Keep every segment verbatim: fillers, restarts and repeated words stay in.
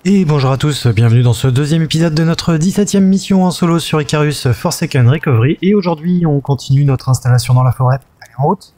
Et bonjour à tous, bienvenue dans ce deuxième épisode de notre dix-septième mission en solo sur Icarus Forsaken Recovery. Et aujourd'hui, on continue notre installation dans la forêt. Allez, en route!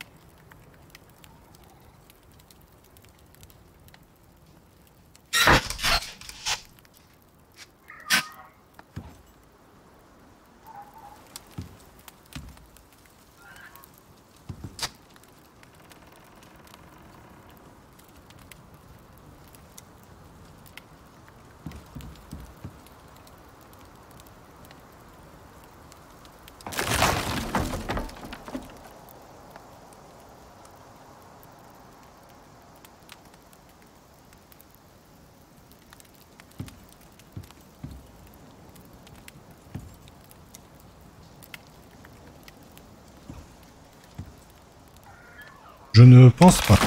Je ne pense pas.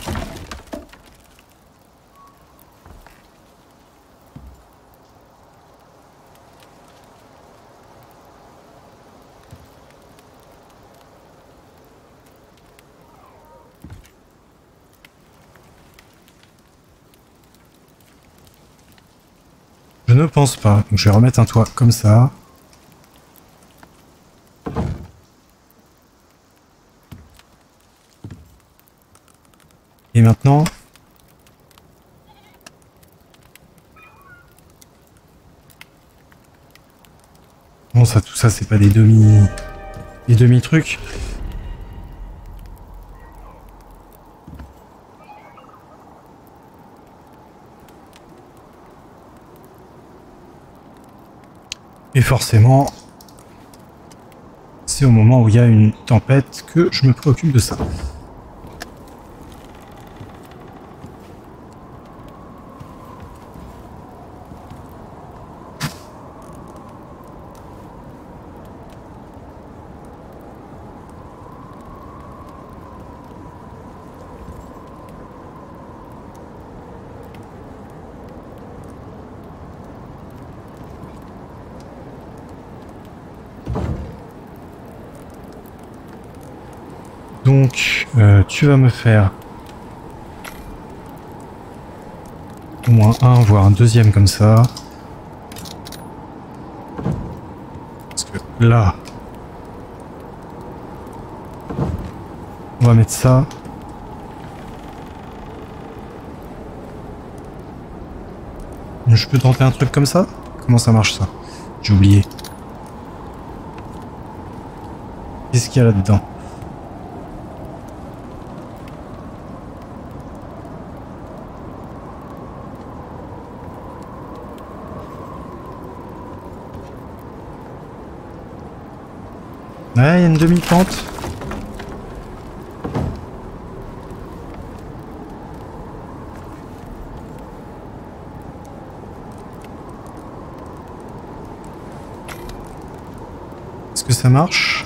Je ne pense pas. Donc je vais remettre un toit comme ça. Et maintenant... Bon, ça, tout ça, c'est pas des demi... des demi-trucs. Et forcément, c'est au moment où il y a une tempête que je me préoccupe de ça. Donc, euh, tu vas me faire au moins un, voire un deuxième comme ça. Parce que là, on va mettre ça. Je peux tenter un truc comme ça? Comment ça marche ça? J'ai oublié. Qu'est-ce qu'il y a là-dedans? Ouais, il y a une demi-pente. Est-ce que ça marche?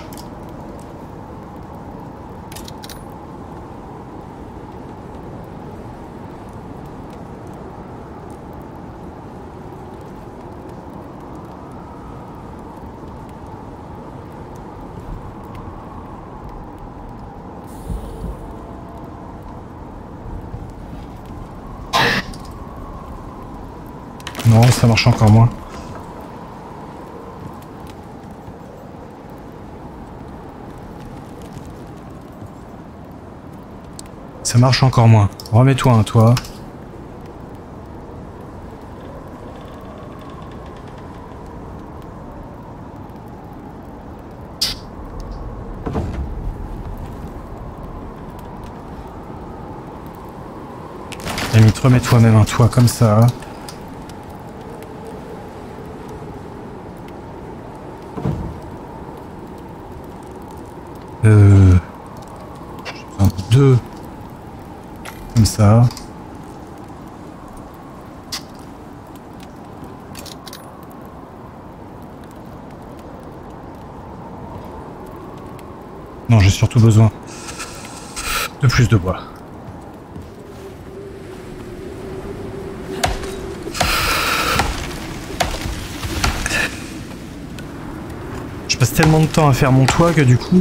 Non, ça marche encore moins. Ça marche encore moins. Remets-toi un toit. Limite, remets toi-même un toit comme ça. Euh... Un, deux. Comme ça. Non, j'ai surtout besoin de plus de bois. Je passe tellement de temps à faire mon toit que du coup...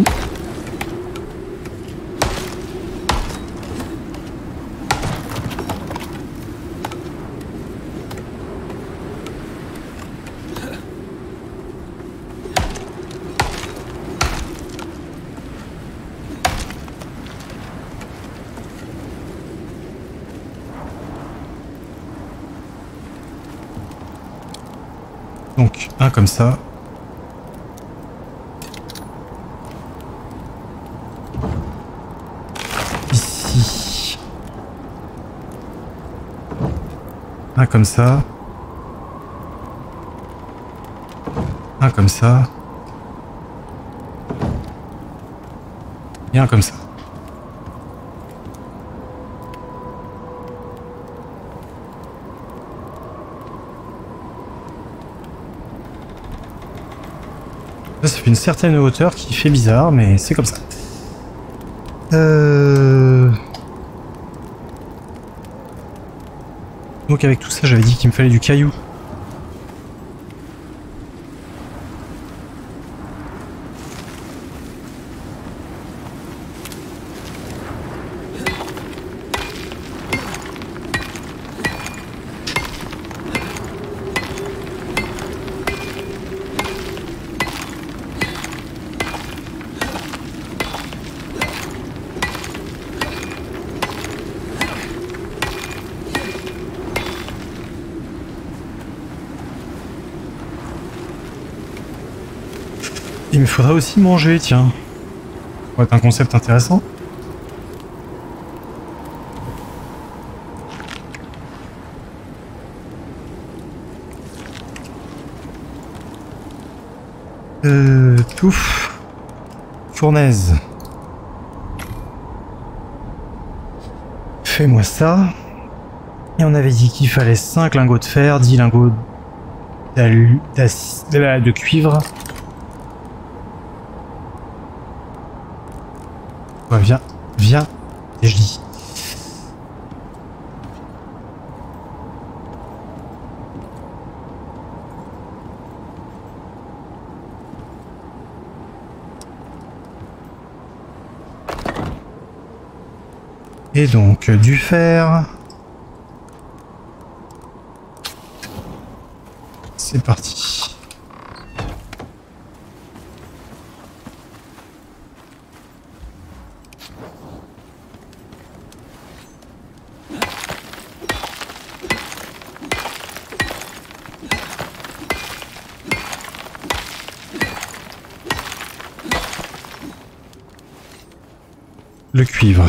Donc un comme ça. Ici. Un comme ça. Un comme ça. Et un comme ça. Là, ça fait une certaine hauteur qui fait bizarre, mais c'est comme ça. Euh... Donc avec tout ça, j'avais dit qu'il me fallait du caillou. Il me faudrait aussi manger, tiens. Ça pourrait être un concept intéressant. Euh... Touffe. Fournaise. Fais-moi ça. Et on avait dit qu'il fallait cinq lingots de fer, dix lingots d'alu... de, de cuivre. Ouais, viens, viens, et je dis. Et donc, du fer. C'est parti. Le cuivre.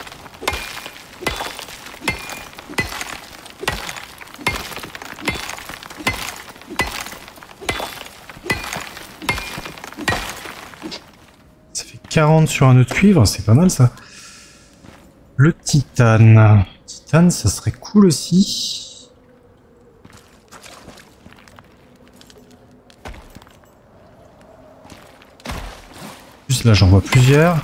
Ça fait quarante sur un nœud de cuivre, c'est pas mal ça. Le titane. Titane, ça serait cool aussi. Juste là, j'en vois plusieurs.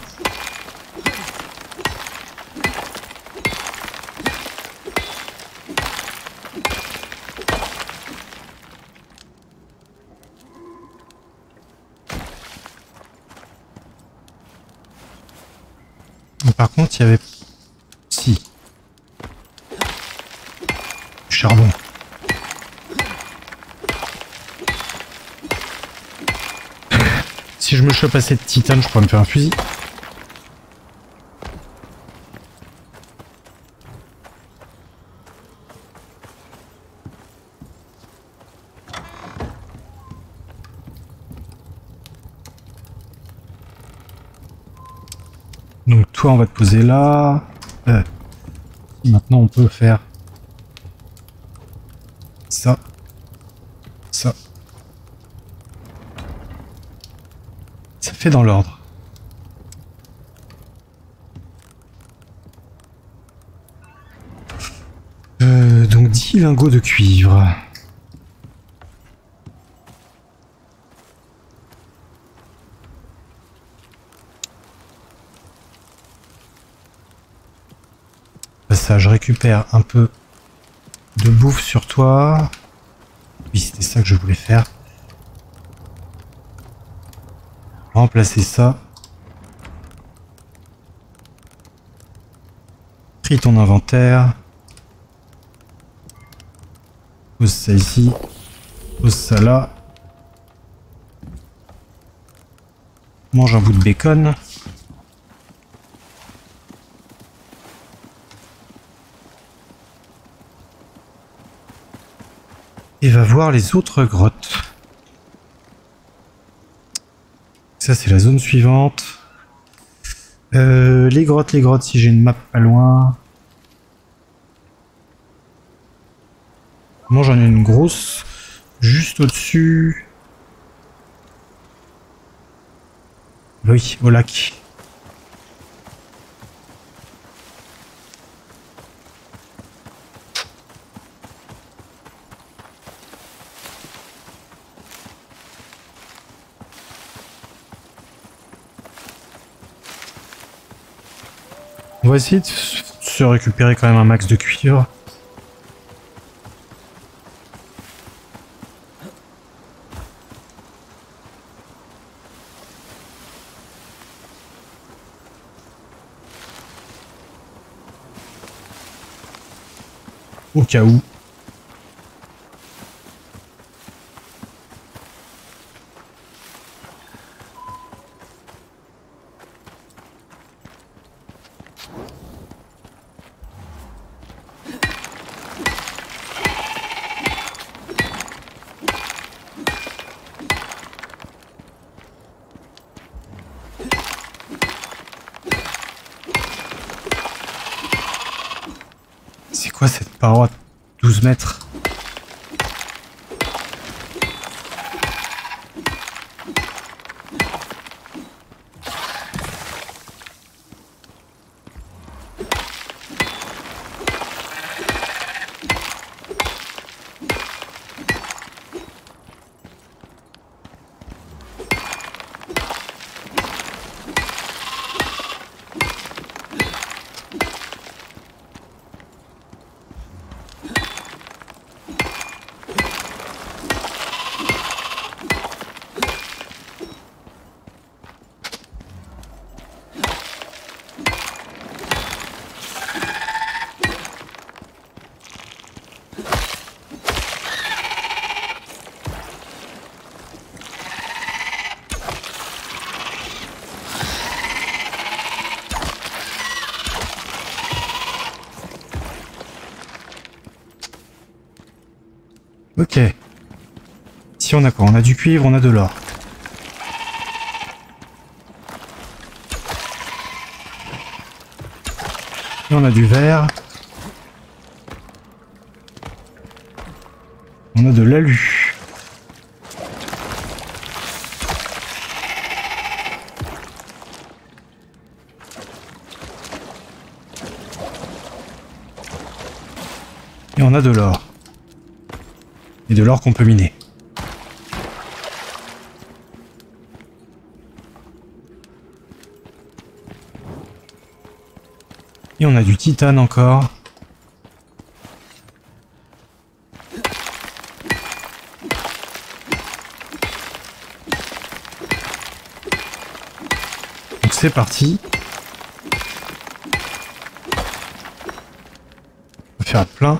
Par contre, il y avait... Si. Du charbon. Si je me chope assez de titane, je pourrais me faire un fusil. Donc toi on va te poser là. Euh, maintenant on peut faire ça, ça. Ça fait dans l'ordre. Euh, donc dix lingots de cuivre. Ça, je récupère un peu de bouffe sur toi. Oui, c'était ça que je voulais faire. Remplacer ça. Trie ton inventaire. Pose ça ici. Pose ça là. Mange un bout de bacon. Et va voir les autres grottes. Ça, c'est la zone suivante. Euh, les grottes, les grottes, si j'ai une map pas loin. Moi, j'en ai une grosse juste au-dessus. Oui, au lac. On va essayer de se récupérer quand même un max de cuivre. Au cas où. C'est quoi cette paroi? douze mètres. Ok. Si on a quoi? On a du cuivre, on a de l'or. Et on a du verre. On a de l'alu. Et on a de l'or. Et de l'or qu'on peut miner. Et on a du titane encore. Donc c'est parti. On va faire plein.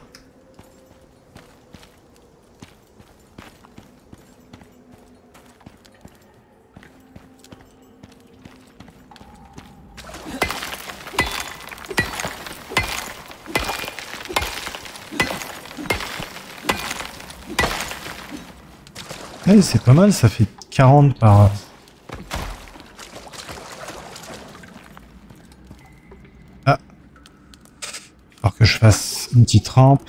Ouais, c'est pas mal, ça fait quarante par... Ah. Alors que je fasse une petite rampe.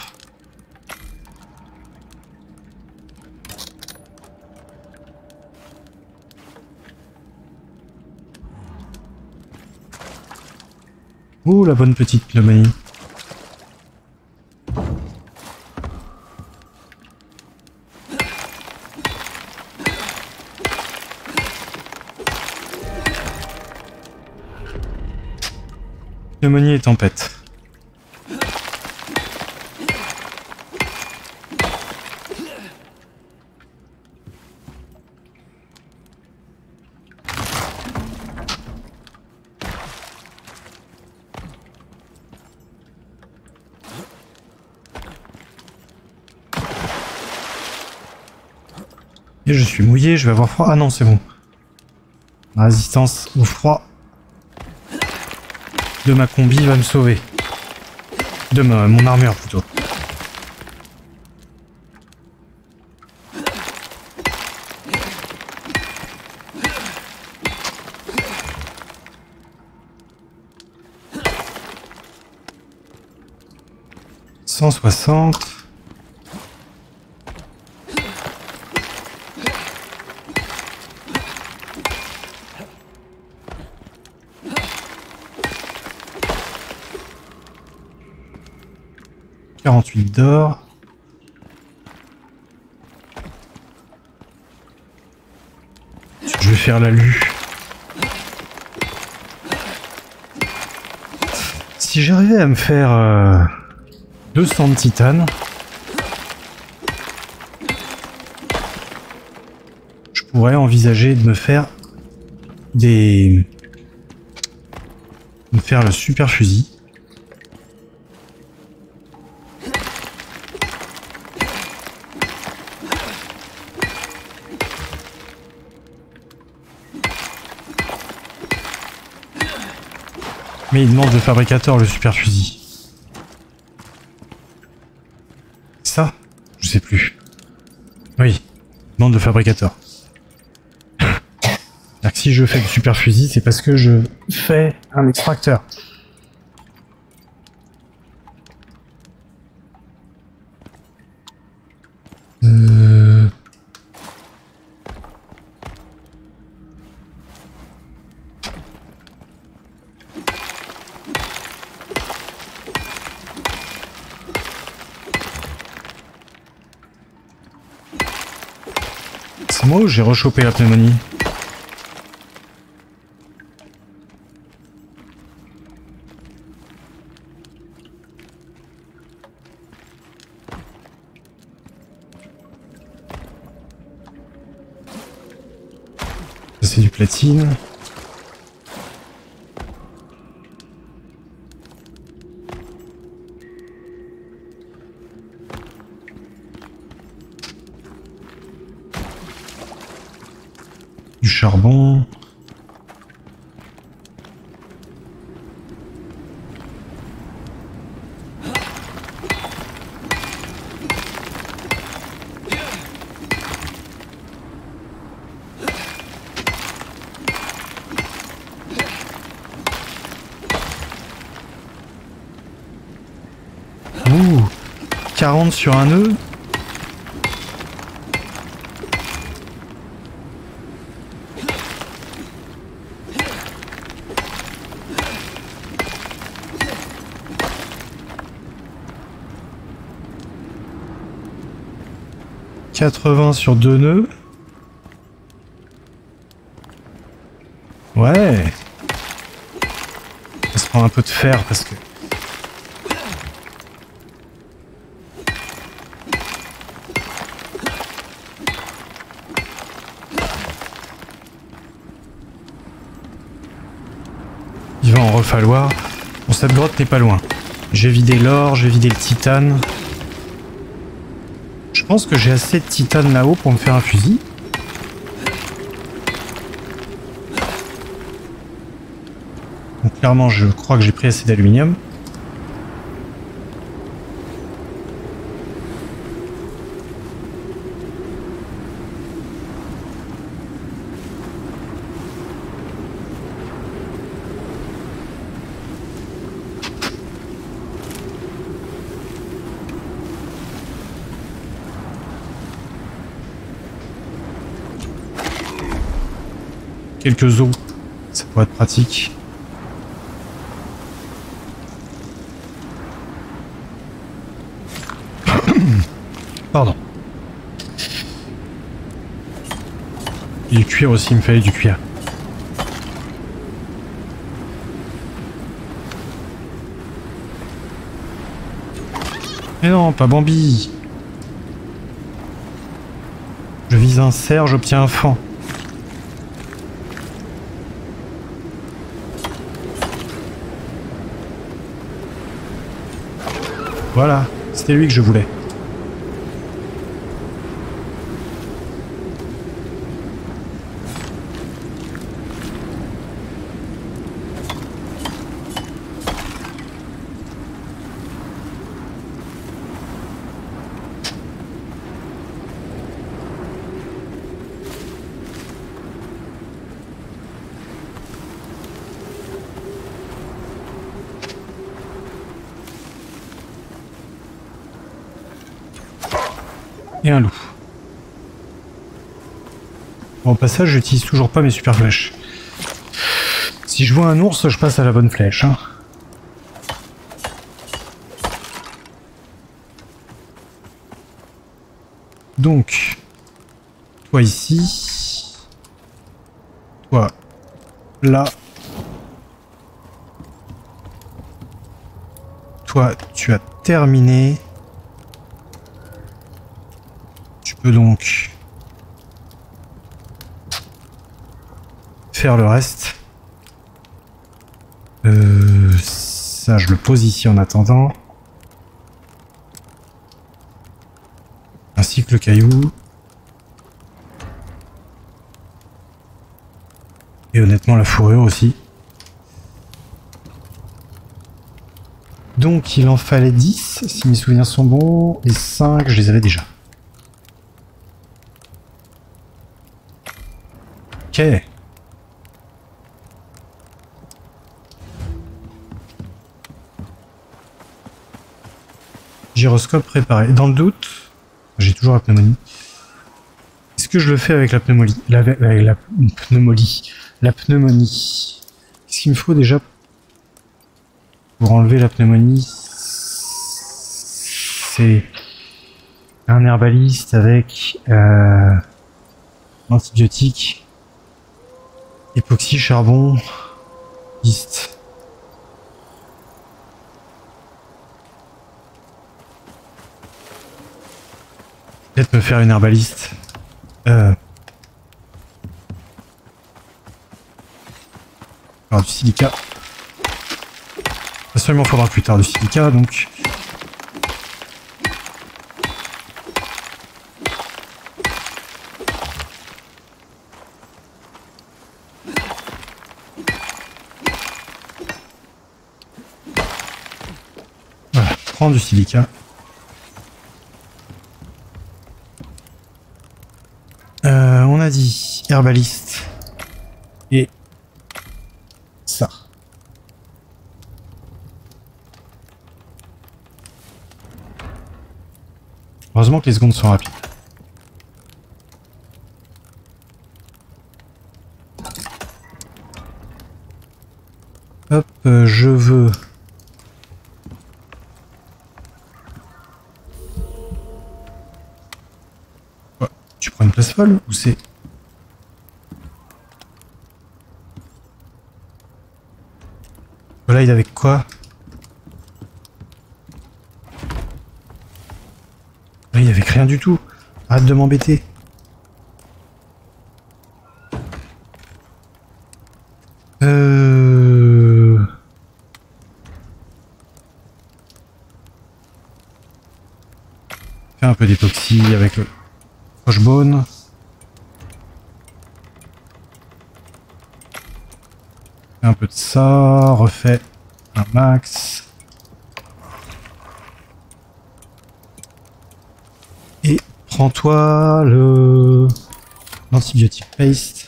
Ouh, la bonne petite pneumonie. Pneumonie et tempête. Et je suis mouillé, je vais avoir froid. Ah non, c'est bon. La résistance au froid de ma combi va me sauver. De ma, mon armure plutôt. cent soixante. quarante-huit d'or. Je vais faire l'alu. Si j'arrivais à me faire euh, deux cents de titane, je pourrais envisager de me faire des... de me faire le super fusil. Mais il demande de fabricateur le super fusil. Ça? Je sais plus. Oui, demande de fabricateur. C'est-à-dire que si je fais du super fusil, c'est parce que je fais un extracteur. Euh... C'est moi où j'ai rechopé la pneumonie? Ça c'est du platine. Du charbon. Ouh, quarante sur un nœud. quatre-vingts sur deux nœuds. Ouais. Ça se prend un peu de fer parce que... il va en refalloir. Bon, cette grotte n'est pas loin. J'ai vidé l'or, j'ai vidé le titane. Je pense que j'ai assez de titane là-haut pour me faire un fusil. Donc clairement, je crois que j'ai pris assez d'aluminium. Quelques os, ça pourrait être pratique. Pardon. Et du cuir aussi, il me fallait du cuir. Mais non, pas Bambi. Je vise un cerf, j'obtiens un fan. Voilà, c'était lui que je voulais. Et un loup. Bon, au passage, j'utilise toujours pas mes super flèches. Si je vois un ours, je passe à la bonne flèche. Hein. Donc, toi ici, toi là, toi tu as terminé. Tu peux donc faire le reste. Euh, ça, je le pose ici en attendant. Ainsi que le caillou. Et honnêtement, la fourrure aussi. Donc, il en fallait dix, si mes souvenirs sont bons. Et cinq, je les avais déjà. Ok. Gyroscope préparé. Dans le doute, j'ai toujours la pneumonie. Est-ce que je le fais avec la pneumonie la, avec la pneumonie. La pneumonie. Qu'est-ce qu'il me faut déjà pour enlever la pneumonie? C'est un herbaliste avec euh, antibiotique, époxy, charbon, liste. Peut-être me faire une herbaliste. Euh... Alors du silica. De toute façon, il m'en faudra plus tard du silica, donc... Voilà, prends du silica. Euh, on a dit herbaliste et ça. Heureusement que les secondes sont rapides. Hop, euh, je veux... Oh, tu prends une place folle ou c'est... Voilà, il est avec quoi? Là, il est avec rien du tout. Arrête de m'embêter. Euh... Fais un peu d'époxy avec le croche-bone. Fais un peu de ça. Refais un max. Et prends-toi le l'antibiotique paste.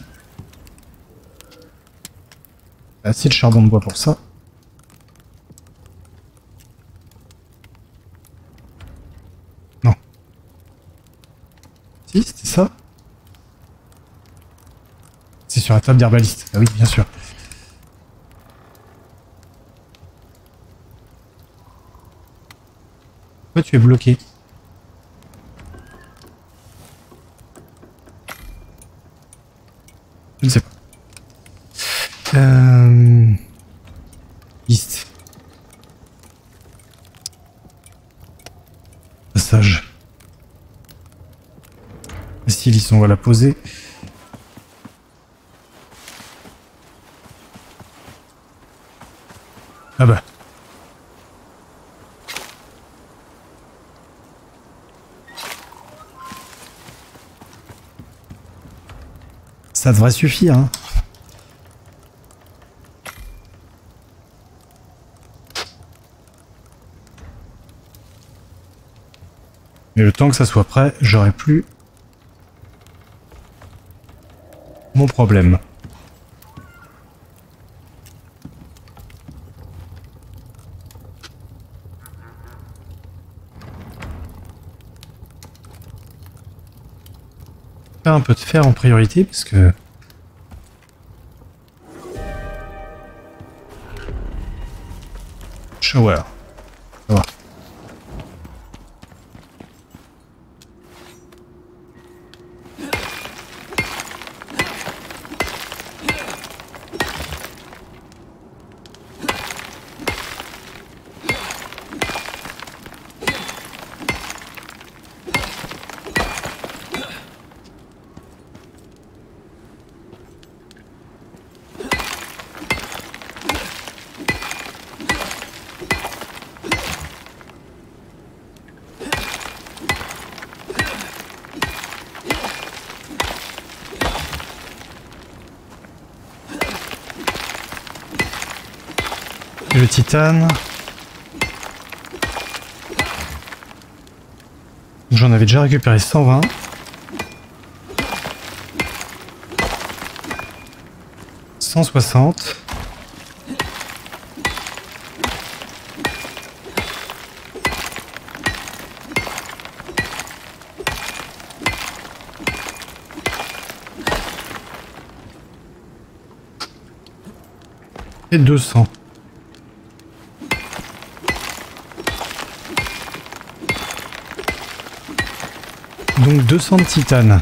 Assez de charbon de bois pour ça. Non. Si, c'était ça. C'est sur la table d'herbaliste. Ah oui, bien sûr. Pourquoi tu es bloqué? Je ne sais pas. Euh... Liste. Passage. La silice, on va la poser. Ah bah. Ça devrait suffire, hein. Mais le temps que ça soit prêt, j'aurai plus mon problème. faire un peu de fer en priorité parce que... Shower. Ça va. Le titane. J'en avais déjà récupéré cent vingt. cent soixante. Et deux cents. Donc deux cents de titane.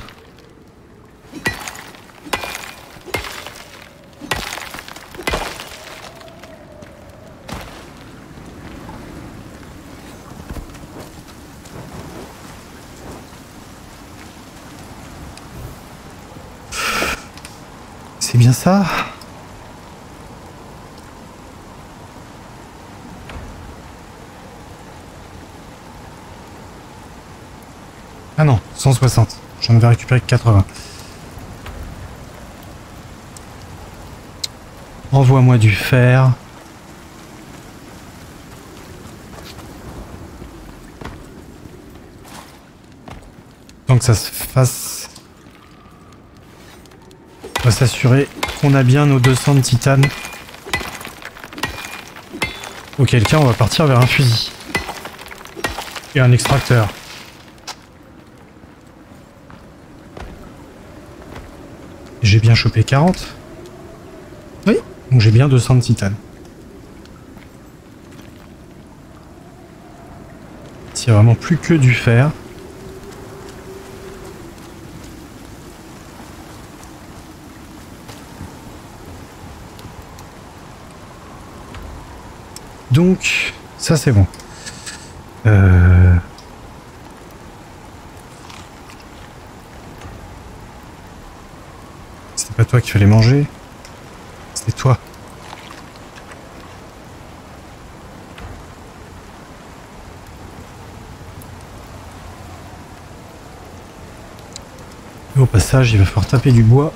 C'est bien ça? Ah non, cent soixante. J'en avais récupéré que quatre-vingts. Envoie-moi du fer. Tant que ça se fasse, on va s'assurer qu'on a bien nos deux cents de titane. Auquel cas, on va partir vers un fusil. Et un extracteur. J'ai bien chopé quarante. Oui, donc j'ai bien deux cents de titane. S'il n'y a vraiment plus que du fer. Donc, ça c'est bon. Euh... C'était pas toi qu'il fallait manger. C'était toi. Et au passage, il va falloir taper du bois.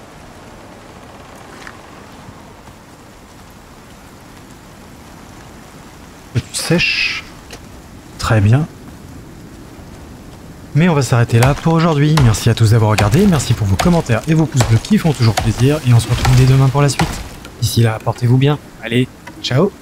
Sèche. Très bien. Mais on va s'arrêter là pour aujourd'hui. Merci à tous d'avoir regardé, merci pour vos commentaires et vos pouces bleus qui font toujours plaisir. Et on se retrouve dès demain pour la suite. D'ici là, portez-vous bien. Allez, ciao!